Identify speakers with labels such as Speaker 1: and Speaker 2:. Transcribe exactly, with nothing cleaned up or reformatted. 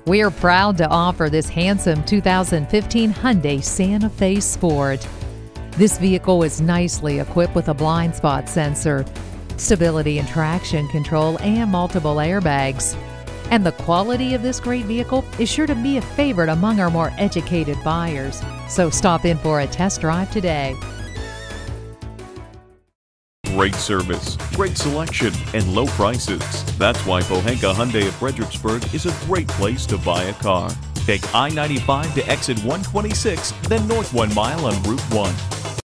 Speaker 1: We are proud to offer this handsome two thousand fifteen Hyundai Santa Fe Sport. This vehicle is nicely equipped with a blind spot sensor, stability and traction control, and multiple airbags. And the quality of this great vehicle is sure to be a favorite among our more educated buyers. So stop in for a test drive today.
Speaker 2: Great service, great selection, and low prices. That's why Pohanka Hyundai of Fredericksburg is a great place to buy a car. Take I ninety-five to exit one twenty-six, then north one mile on Route one.